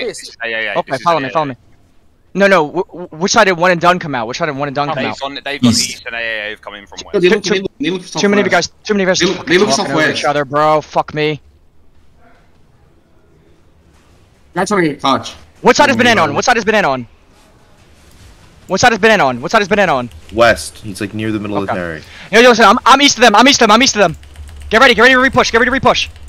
east. Yeah. Okay, follow me. No. Which side did one and done come out? Which side did one and done come out? They've gone east and AA have come in from west. Too many of you guys. Too many of us talking over each other, bro. Fuck me. That's already touch. What side has been in on? What side has been in on? What side has been in on? What side has been in on? West. He's like near the middle of the parry. Yo, listen, I'm east of them. I'm east of them. Get ready to repush.